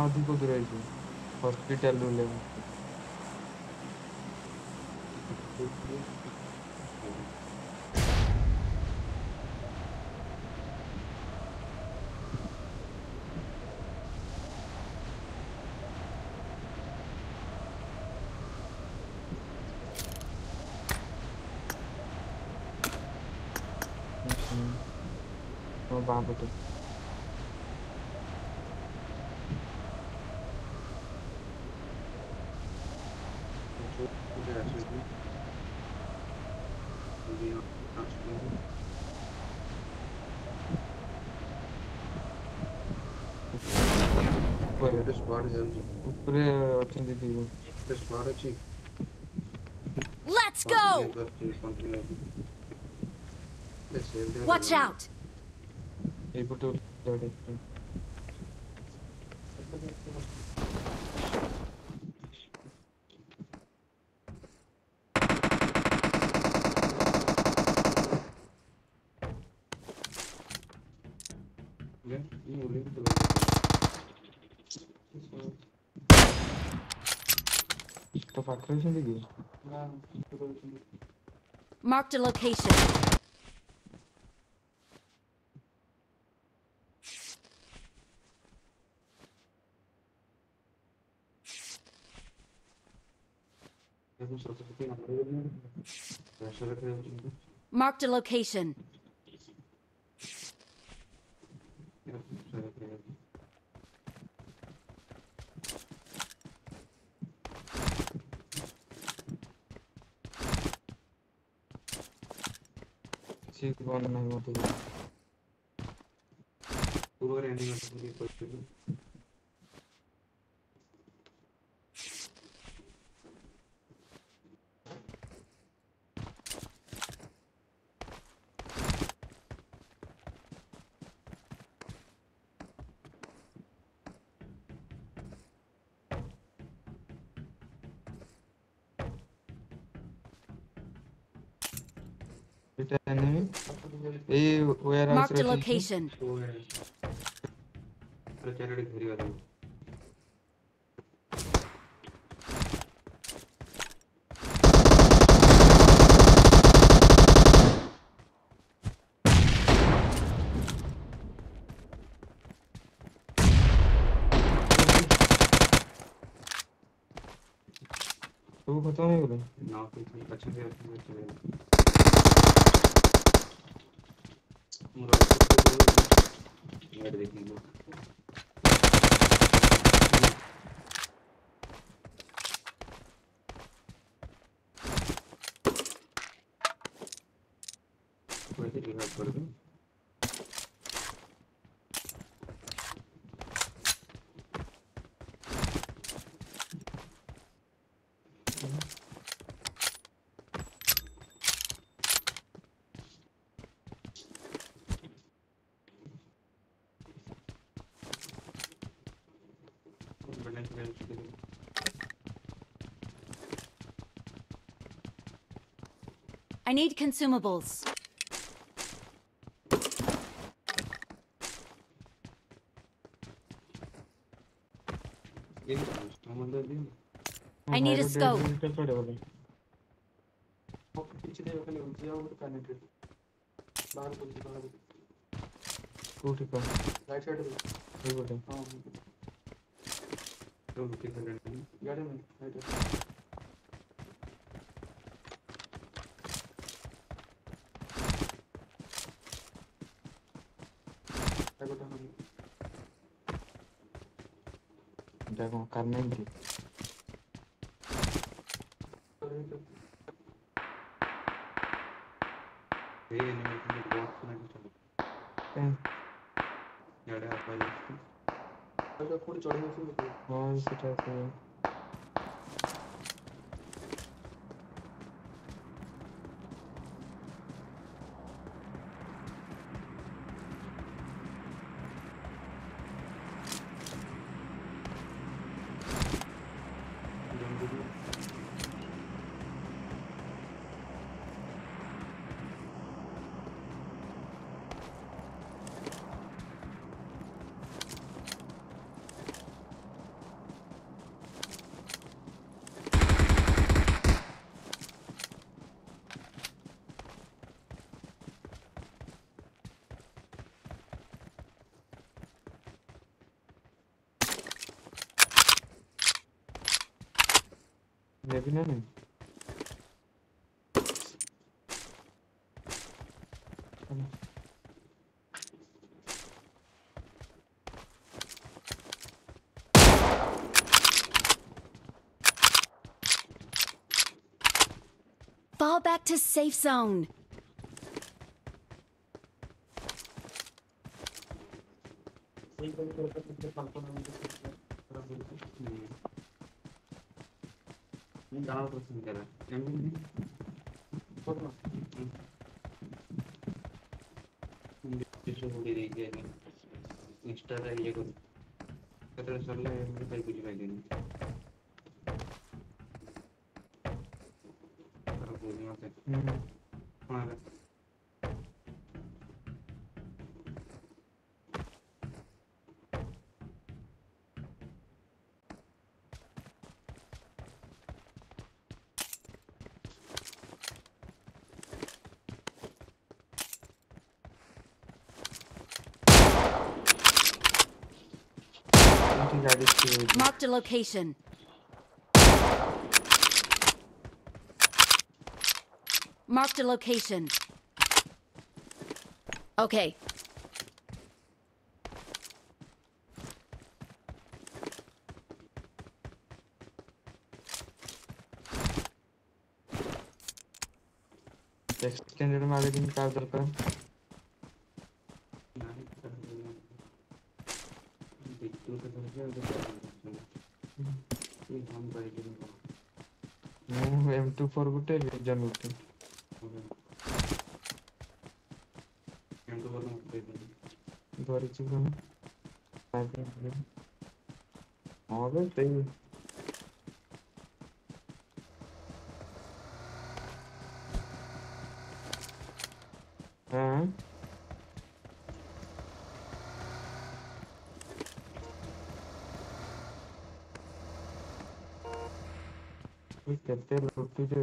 ଅଧିକ ଦୂର ହେଇଯିବ ହସ୍ପିଟାଲରୁ ଲେଭେଲ। ମୋ ବାଁ ପଟେ। ଉପରେ ଅଛନ୍ତି ଦି ଜଣ। Let's go! Watch out! ଏଇପଟେ ଗୋଟେ। ତ ପାଖରେ ଅଛନ୍ତି କି? Marked a location. Marked a location. କିଛି କଣ ନାହିଁ ମତେ। ଏଇଟା enemy ଏଇ warehouse Marked ରେ a ଅଛନ୍ତି। location. ସବୁ ଖତମ ହେଇଗଲେ। I need consumables. I need a scope. କୋଉଠି କହ? ଏଇପଟେ। ଏଇଟା କଣ କାର୍ନାଇଲ୍ କି? ହଁ ସେଟା নেবি না নেই Fall back to safe zone. দাঁড়াও করছেন যারা ইনস্টাটা ইয়ে করি সেটা চললে তাই বুঝে পাইনি বুঝে মাসে গাড়ি Marked a location. Marked a location. Okay. Extended magazine কার দরকার M24 গুটে জন গুটে ধরেছি কোন হবে তাই হ্যাঁ কেতে লুটি রে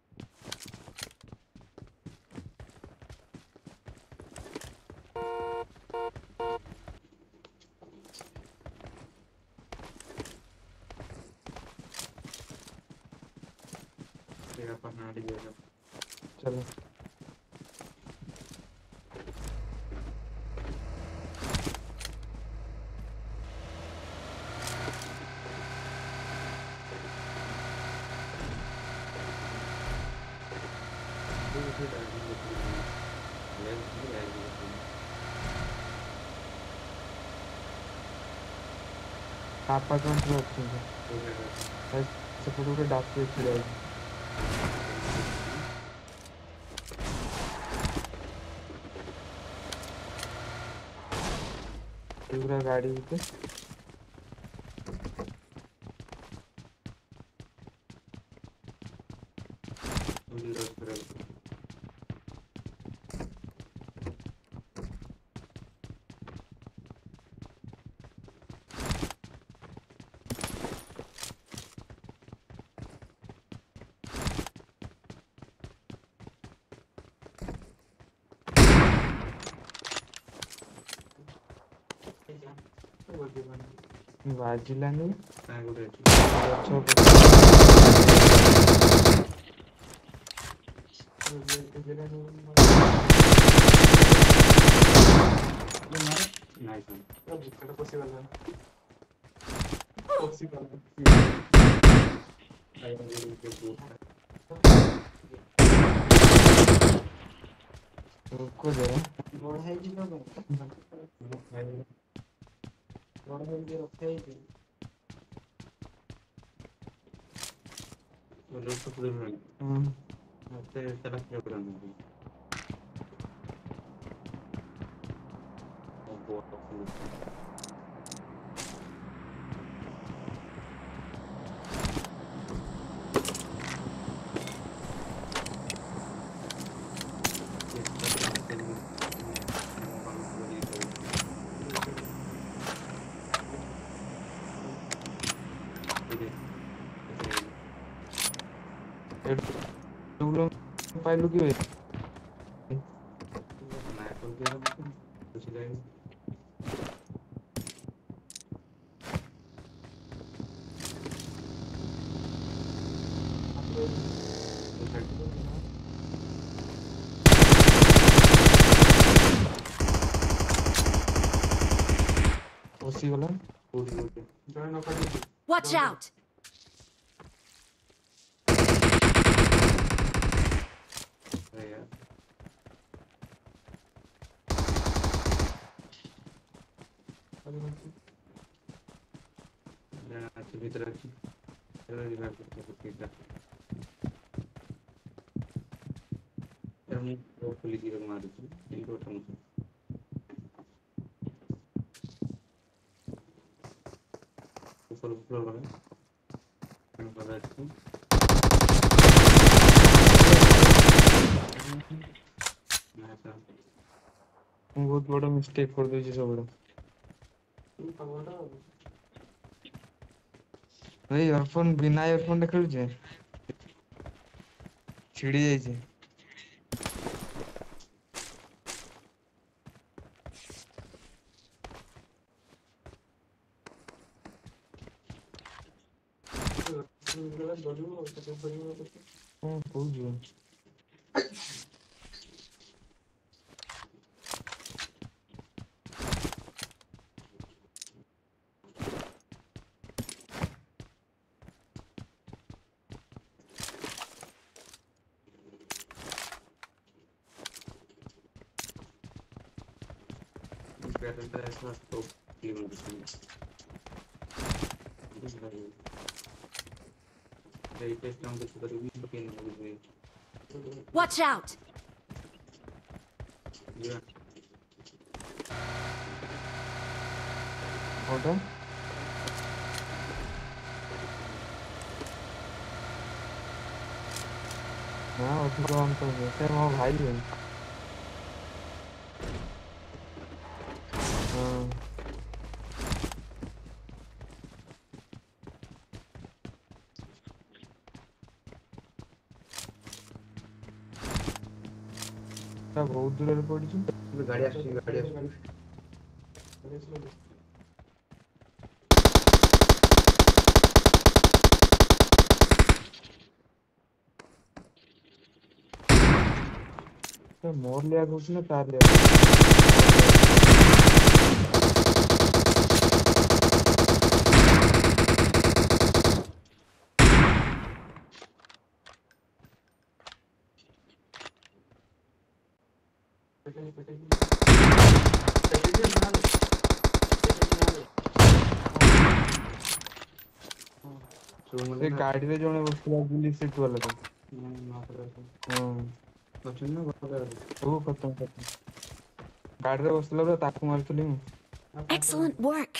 चलो आपका कंट्रोल है ऐसे फोटो के डाक पे खिला पूरा गाड़ी पे बाजीला नहीं रुको जरा এগুলো পাইলো কি হয়েছে ବସିଗଲା। କୋଉଠି କୋଉଠି ଜଣେ ନ କାଟିଛି Watch out! ଆଜ୍ଞା ଅଛି ଭିତରେ ଅଛି ରିଭାଇଭ୍ କରୁଛି ସେଇଟା ମୁଁ ଖୋଲିକି ମାରୁଛି ଏଇ ଗୋଟେ ଉପର ଗଲେ ଅଛି ମୁଁ ବହୁତ ବଡ଼ ମିଷ୍ଟେକ୍ କରିଦେଇଛି ସବୁବେଳେ। ଏଇ ଇୟରଫୋନ୍ ବିନା ଇୟରଫୋନ୍ ରେ ଖେଳୁଛି ଛିଡ଼ି ଯାଇଛି। କଣ କହୁଛୁ? Watch out! କୋଉଟା? ନା ଅଧିକ ଅନ୍ତ ହୁଏ ସେ ମୋ ଭାଇ ହୁଏ। ହଁ ତା ବହୁତ ଦୂରରେ ପଡିଛି। ଗାଡ଼ି ଆସୁଛି ଗାଡ଼ି ଆସୁଛି ମୋର ଲିଆ କହୁଛି ନା ତାର ଲିଆ? ସେ ଗାଡିରେ ଜଣେ ବସିଥିଲା ବୁଲି ସିଟ ବାଲା ତ। ହଁ ସବୁ ଖତମ ଖତମ। ଗାଡିରେ ବସିଥିଲା ବେଳେ ତାକୁ ମାରୁଥିଲି ମୁଁ। Excellent work!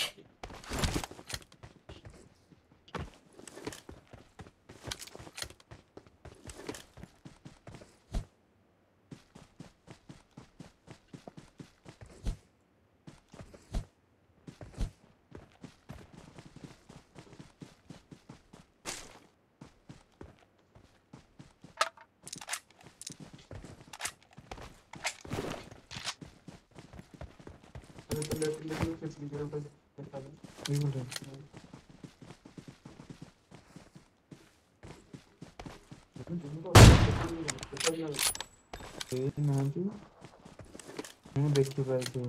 କେହି ନାହାନ୍ତି ମୁଁ ଦେଖିପାରୁଛି।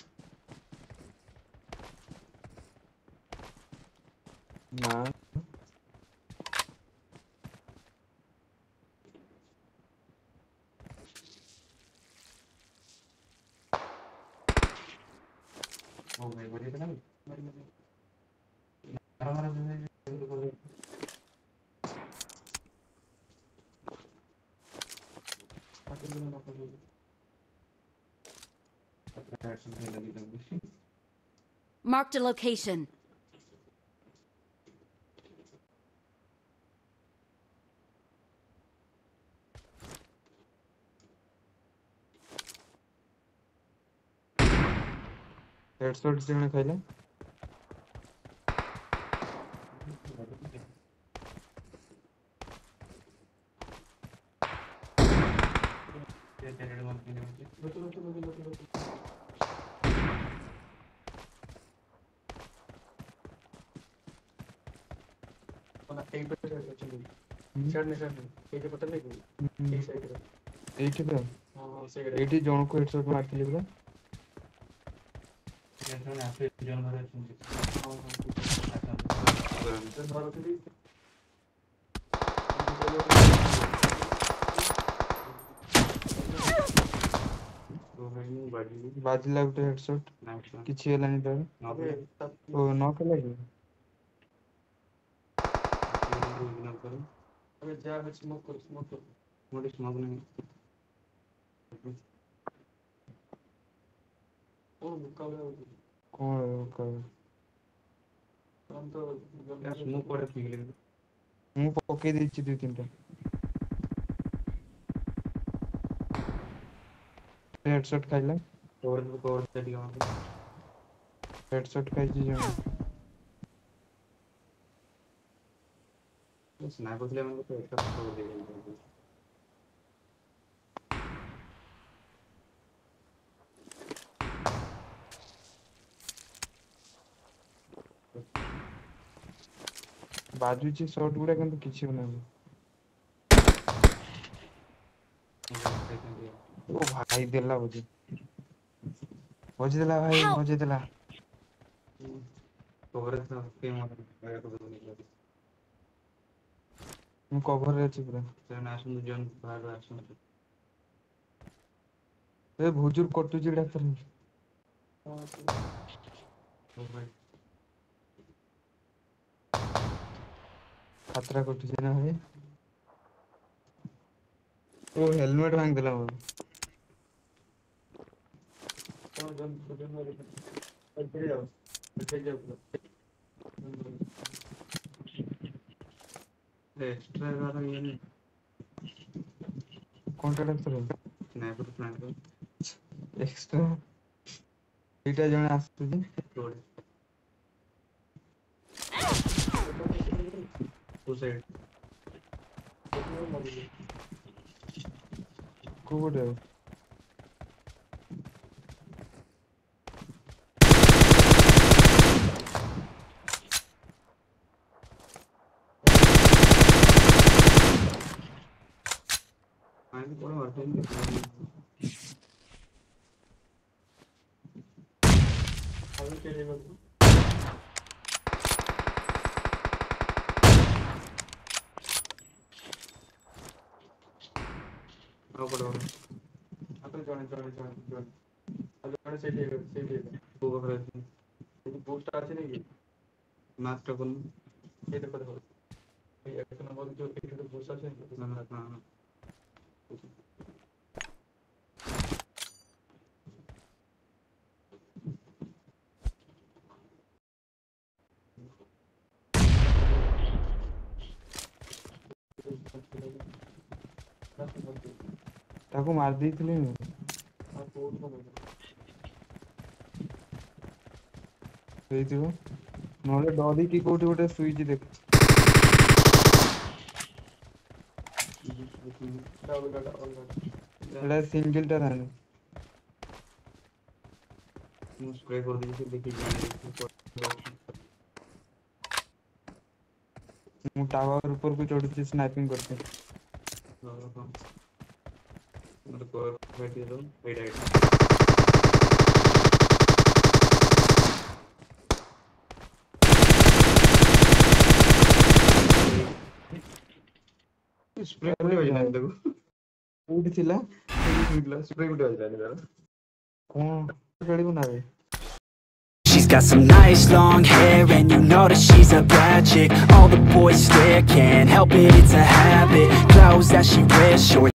ନା Marked a location. हेडशॉट से मैंने खाइला। ଏଇଠି ପୁରା ଏଇଠି ଜଣକୁ ହେଡସଟ୍ ମାରିଥିଲି ପୁରା। ବାଜିଲା ଗୋଟେ ହେଡସଟ୍ କିଛି ହେଲାନି ତାର। ଓ ନକ୍ ହେଲା କି? ମୁଁ ପକେଇ ଦେଇଛି 2-3ଟା ହେଡସଟ୍ ଖାଇଲା। ହେଡସଟ୍ ଖାଇଛି ଜଣେ। ବାଜୁଛି ସଟ୍ ଗୁଡା କିନ୍ତୁ କିଛି ହଉନାହିଁ। ଓ ଭାଇ ଦେଲା ବଜେଇଦେଲା ଭାଇ Help! ବଜେଇଦେଲା। ମୁଁ କଭରରେ ଅଛି ପୁରା। ଏ ଭୁଜୁର କଟୁଛି ଡାକ୍ତର। ଖାତରା କଟୁଛି ନା ଭାଇ। ଓ ହେଲମେଟ ଭାଙ୍ଗିଦେଲା ମୋର। କଣଟା ଡାକ୍ତର? ଏକ୍ସଟ୍ରା ଏଇଟା ଜଣେ ଆସୁଛି। କୋଉଟେ? ତାକୁ ମାରି ଦେଇଥିଲି ମୁଁ। ହେଇଥିବ ନହେଲେ ଡରିକି କୋଉଠି ଗୋଟେ ସୁଇଚ ଦେଖ। ଏଟା ସିଙ୍ଗଲ ଟା ନାହିଁ। ମୁଁ ସ୍ପ୍ରେ କରିଦେଇଛି ମୁଁ ଟାୱାର ଉପରକୁ ଚଢୁଛି ସ୍ନାଇପିଂ କରୁଛି। କୋଉଠି ଥିଲା? She's got some nice long hair and you know that she's a bad chick. All the boys stare, can't help it, it's a habit. Clothes that she wears, short